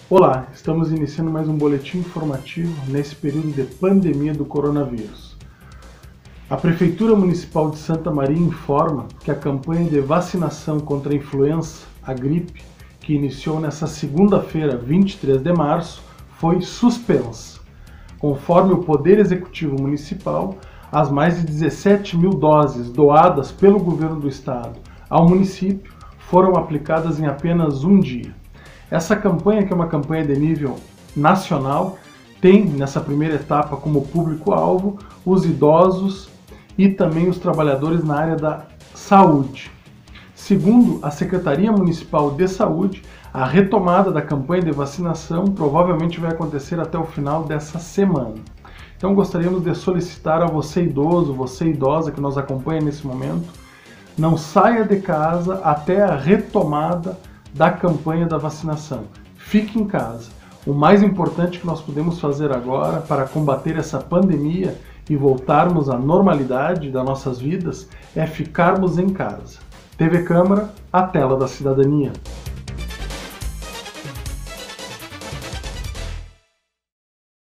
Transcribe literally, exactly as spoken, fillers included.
Olá, estamos iniciando mais um boletim informativo nesse período de pandemia do coronavírus. A Prefeitura Municipal de Santa Maria informa que a campanha de vacinação contra a influenza, a gripe, que iniciou nesta segunda-feira, vinte e três de março, foi suspensa. Conforme o Poder Executivo Municipal, as mais de dezessete mil doses doadas pelo governo do estado ao município foram aplicadas em apenas um dia. Essa campanha, que é uma campanha de nível nacional, tem nessa primeira etapa como público-alvo os idosos e também os trabalhadores na área da saúde. Segundo a Secretaria Municipal de Saúde, a retomada da campanha de vacinação provavelmente vai acontecer até o final dessa semana. Então gostaríamos de solicitar a você idoso, você idosa que nos acompanha nesse momento, não saia de casa até a retomada da campanha da vacinação. Fique em casa. O mais importante que nós podemos fazer agora para combater essa pandemia e voltarmos à normalidade das nossas vidas é ficarmos em casa. T V Câmara, a tela da cidadania.